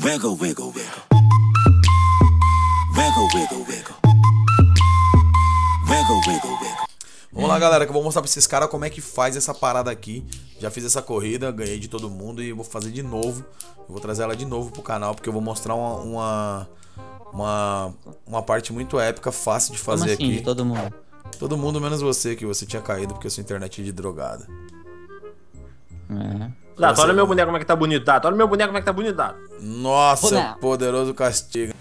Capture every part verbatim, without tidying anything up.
Wiggle, wiggle, wiggle. Wiggle, wiggle, wiggle. Wiggle, wiggle, wiggle. Vamos lá, galera, que eu vou mostrar pra esses caras como é que faz essa parada aqui. Já fiz essa corrida, ganhei de todo mundo e eu vou fazer de novo. Eu vou trazer ela de novo pro canal, porque eu vou mostrar uma uma, uma, uma parte muito épica, fácil de fazer. Como assim, aqui. De todo mundo? Todo mundo menos você, que você tinha caído porque a sua internet é de drogada. É. Dato, olha meu boneco como é que tá bonito, Dato. Olha meu boneco como é que tá bonito, Dato. Nossa, é o poderoso castigo.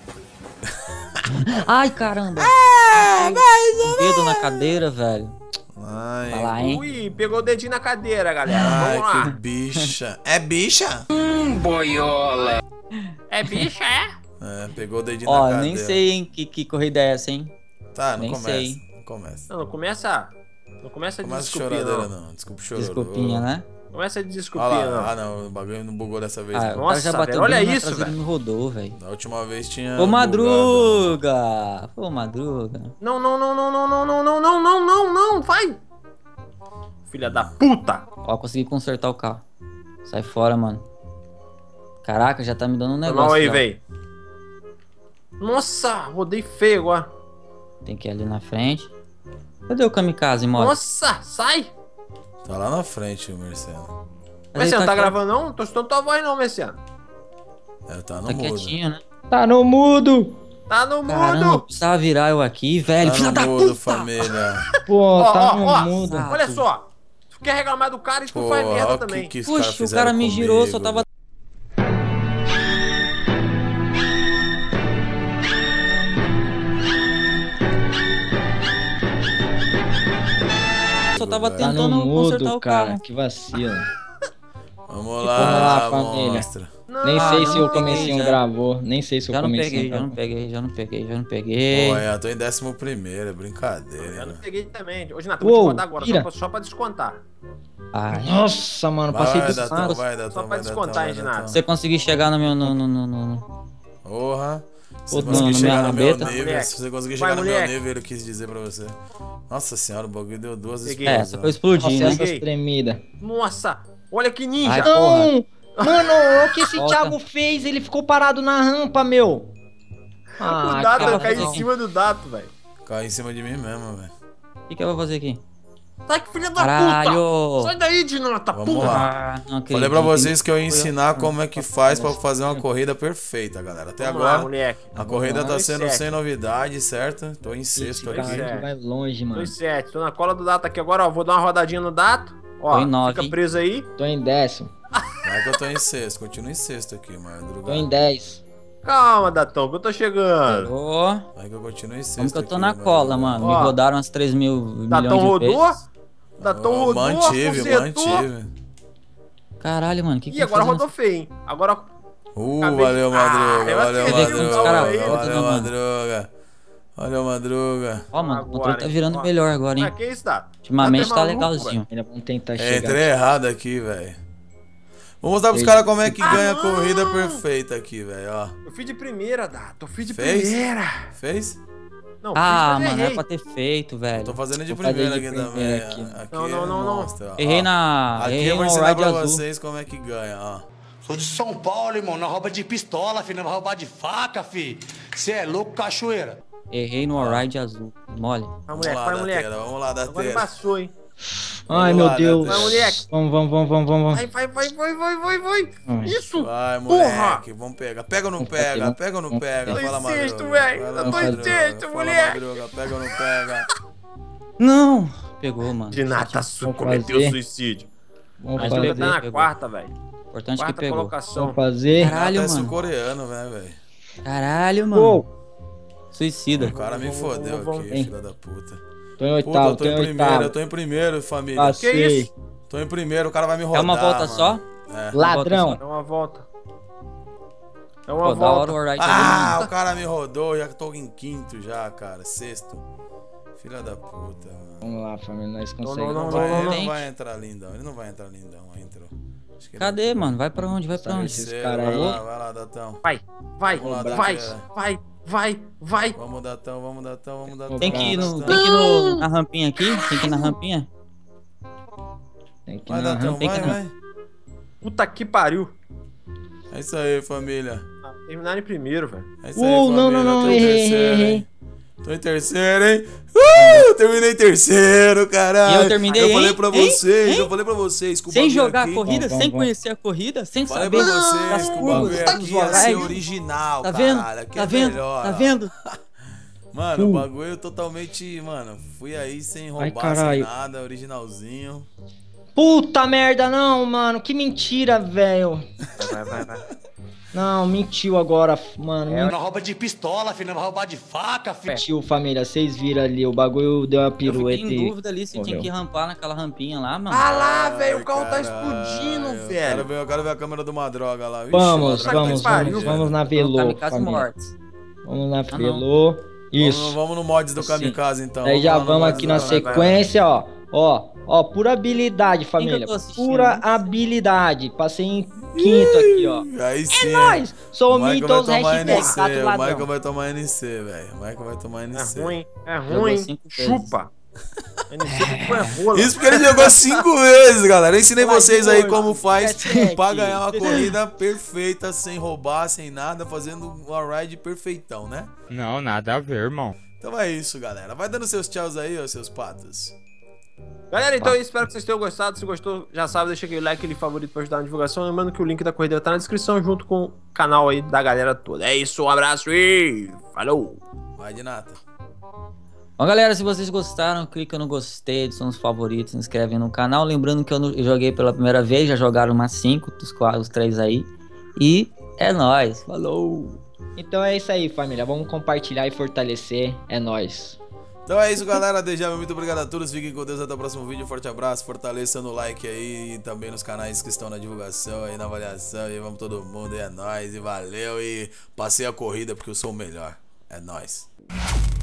Ai, caramba. Ah, vai, dedo na cadeira, velho. Ai, vai lá, hein? Ui, pegou o dedinho na cadeira, galera. Ai, vamos lá. Que bicha. É bicha? Hum, boiola. É bicha, é? É, pegou o dedinho Ó, na cadeira. Ó, nem sei, hein, que, que corrida é essa, hein? Tá, não nem começa. Sei. Não começa. Não, não começa. Não começa de começa desculpinha, choradeira, não. não. Desculpa, chorou. Desculpinha, né? Começa de desculpinha, não. Ah, não, o bagulho não bugou dessa vez. Ah, não. Nossa, já bateu, velho, olha isso, velho. Me rodou, velho. Da última vez tinha. Ô, Madruga! Ô, Madruga. Não, não, não, não, não, não, não, não, não, não, não, não, vai! Filha da puta! Ó, consegui consertar o carro. Sai fora, mano. Caraca, já tá me dando um negócio. Mal aí, véi. Nossa, rodei feio agora. Tem que ir ali na frente. Cadê o kamikaze, mano? Nossa, sai! Tá lá na frente, o Merciano. Merciano, tá, tá gravando não? Não tô escutando tua voz não, Merciano. É, tá no tá mudo. Quietinho, né? Tá no mudo! Tá no Caramba, mudo! precisava virar eu aqui, velho. Tá Filha no da mudo, puta! família. Pô, ó, tá ó, no ó, mudo. Olha só. Tu quer reclamar do cara e tu Pô, faz merda ó, também. Que que Puxa, o cara me girou, comigo, só tava... Só tava Tá tentando no mudo, consertar o cara. carro. Que vacilo. Vamos lá, Vamos lá, família. monstra. Não, Nem sei não se o peguei, comecinho já. gravou. Nem sei se o Já não comecinho peguei, já gravou. não peguei, já não peguei, já não peguei. Pô, é, eu tô em décimo primeiro, é brincadeira. Eu não hein, peguei também. Hoje, Nath, eu vou te Uou, contar agora, tira. só pra, só pra descontar. Ai. Nossa, mano, passei Vai, do Datão, nada. vai, Datão, Só pra vai, descontar, Datão, hein, vai, Renato? Datão. Você conseguir chegar no meu... No, no, no, no... Porra. Se Pô, você conseguir no- no chegar minha no meu rabeta. nível, Moleque. se você conseguir Vai, chegar no meu moleque. nível, eu quis dizer pra você. Nossa senhora, o bagulho deu duas Peguei. É, explosões. só pra eu explodir, Nossa, né? essas Peguei. tremidas. Nossa, olha que ninja. Ai, porra. Não! Mano, olha o que esse Volta. Thiago fez. Ele ficou parado na rampa, meu. o Ah, Dato cara, caiu não. em cima do Dato, velho. Cai em cima de mim mesmo, velho. O que, que eu vou fazer aqui? Sai que filha da puta! Caralho! Sai daí, Dinata, Vamos porra! lá. Ah, não acredito. Falei pra vocês que eu ia ensinar eu- como é que faz pra fazer uma corrida perfeita, galera. Até Vamos lá, agora, moleque. a corrida tá Dois sendo sete. sem novidade, certo? Tô em esse sexto dois cara aqui. sete. que vai longe, mano. dois sete. Tô na cola do Dato aqui agora, ó. Vou dar uma rodadinha no Dato. Ó, Tô em nove, fica hein? preso aí. Tô em décimo. Vai que eu tô em sexto, continuo em sexto aqui, madrugada. Tô em dez. Calma, Datão, que eu tô chegando. Ô, Vai que eu continuo em sexto. como que eu tô aqui, na madrugada. cola, mano? Me Ó. rodaram umas três mil milhões Datão de rodou. vezes. Datão Ó, rodou, Mantive, consertou. mantive. Caralho, mano, que que Ih, eu agora vou rodou feio, hein? Agora... Uh, Acabei valeu, de- Madruga, Ah, valeu, eu acertei com os Madruga, caras valeu, volta, valeu, mano. Madruga. Valeu, Madruga. Ó, mano, o Agora, controle tá hein? virando Ó. melhor agora, hein? Ah, que isso, Dato? Ultimamente Dato é tá maluco, legalzinho. Ainda vamos tentar É, chegar. entrei errado aqui, velho. Vou mostrar pros Ei. caras como é que Ah, ganha a não! corrida perfeita aqui, velho, ó. Eu fiz de primeira, Dato. Eu fiz de Fez? primeira. Fez? Não, Ah, fiz, mas mano, era errei. pra ter feito, velho. Tô fazendo de Vou fazer primeira de aqui primeira também. aqui. Aqui Não, não, é não, não. monstro, ó. Errei Ó, na... Aqui Errei eu vou no ensinar ride pra azul. vocês como é que ganha, ó. Sou de São Paulo, irmão. Não rouba de pistola, filho. Não vai roubar de faca, fi. Cê é louco, cachoeira. Errei no ride azul. Mole. Vai, Vamos moleque, lá, vai, moleque. Dateira, vamos lá, Agora Dateira. embaçou, hein? Ai, Vamos meu lá, Deus. Dateira. Vai, moleque. Vamos, vamos, vamos, vamos, vamos. Vai, vai, vai, vai, vai, vai, vai. Vai. Isso. Vai, Porra. moleque, vamos pegar. Pega ou não Vamos fazer, pega? vamos- Pega ou não vamos pega? fazer. Fala, Tô em sexto, Madruga. velho. Fala, Eu tô em Madruga. sexto, Fala, moleque. Madruga. Pega ou não pega? Não! Pegou, mano. Dinata su- Vamos cometeu fazer. suicídio. Vamos Mas A fazer. gente tá na pegou. quarta, velho. Importante que Quarta pegou. colocação. Vamos fazer. Caralho, Até mano. sul-coreano, né, velho? Caralho, mano. Uou. Suicida. O cara me Vamos, fodeu vamos, aqui, vamos. filha da puta. Tô em Puta, oitavo, eu tô tô em em primeiro, eu oitavo. tô em primeiro, família. Passei. Que isso? Tô em primeiro, o cara vai me rodar, É uma volta mano. só? É. Ladrão. É uma volta. É Pô, uma da hora volta. o ride Ah, azul. o cara me rodou, já tô em quinto já, cara. Sexto. Filha da puta, mano. Vamos lá, família, nós Não, conseguimos. não, Não não, vai, não, ele não. não vai entrar lindão, ele não vai entrar lindão, entrou. Acho que ele Cadê, entrou. mano? Vai pra onde? Vai pra Sabe onde? esses Terceiro, cara vai aí. lá, vai lá, Datão. Vai, vai, Vamos lá, vai, Datão. vai, vai, vai. Vamos, Datão, vamos, Datão, vamos, Datão. Tem que ir, no, Datão. tem que ir no, na rampinha aqui? Tem que ir na rampinha? Tem que ir Vai, na Datão, rampa. tem vai, que- vai. Puta que pariu. É isso aí, família. Ah, terminaram em primeiro, velho. É isso aí, Uh, família. não, não, não, Tô em errei, terceiro, errei, hein? Tô em terceiro, hein? Uh, terminei em terceiro, caralho. E eu terminei, Eu falei hein? pra Hein? vocês, Hein? eu falei pra vocês. Que o Sem bagulho jogar aqui, a corrida, Vamos, sem vamos. conhecer a corrida, sem Falei saber pra das vocês que o curvas, bagulho dos aqui ia ser horários. original, Tá vendo? caralho. Aqui Tá é vendo? melhor. Tá ó. vendo? Mano, Uh. o bagulho totalmente, mano, fui aí sem roubar, sem caralho. nada, originalzinho. Puta merda, não, mano. Que mentira, velho. Vai, vai, vai. Não, mentiu agora, mano. É, não rouba de pistola, filho, não vai roubar de faca, filho. Mentiu, família. Vocês viram ali, o bagulho deu uma Eu pirueta fiquei em e... dúvida ali se tinha morreu. que rampar naquela rampinha lá, mano. Ah lá, velho, o Ai, carro tá caralho. explodindo, Eu quero velho. ver, eu quero ver a câmera do Madroga lá. Vixe, Vamos, Madroga vamos, tá pariu, vamos, explodindo. vamos na Pelo Velô, Kamikaze família. Mortes. Vamos na não. Velô. Isso. Vamos, vamos no mods do Sim. Kamikaze, então. Aí já lá no vamos mods aqui do na Kamikaze. sequência, ó. Ó, ó, pura habilidade, que família. eu tô assistindo? Pura habilidade. Passei em quinto aqui, ó. Aí sim. É nóis! Sou O o Michael vai Mitos tomar hashtag, N C, gato o Michael ladrão. vai tomar N C, velho. O Michael vai tomar N É C. ruim, é Jogou ruim. cinco vezes. Chupa. N C foi rola. Isso porque ele jogou cinco vezes, galera. Eu ensinei Vai, vocês aí dois, como faz sete, pra ganhar uma corrida perfeita, sem roubar, sem nada, fazendo uma ride perfeitão, né? Não, nada a ver, irmão. Então é isso, galera. Vai dando seus tchauz aí, ó, seus patos. Galera, então eu espero que vocês tenham gostado. Se gostou, já sabe, deixa aquele like, aquele favorito pra ajudar na divulgação. Lembrando que o link da corrida tá na descrição, junto com o canal aí da galera toda. É isso, um abraço e falou! Vai de nata. Bom, galera, se vocês gostaram, clica no gostei, adiciona os favoritos, se inscreve no canal. Lembrando que eu, não- eu joguei pela primeira vez, já jogaram umas cinco, dos quatro, os três aí. E é nóis, falou! Então é isso aí, família. Vamos compartilhar e fortalecer. É nóis. Então é isso, galera. Desde já, muito obrigado a todos. Fiquem com Deus. Até o próximo vídeo. Forte abraço. Fortaleça no like aí. E também nos canais que estão na divulgação aí, na avaliação. E vamos todo mundo. E é nóis. E valeu. E passei a corrida porque eu sou o melhor. É nóis.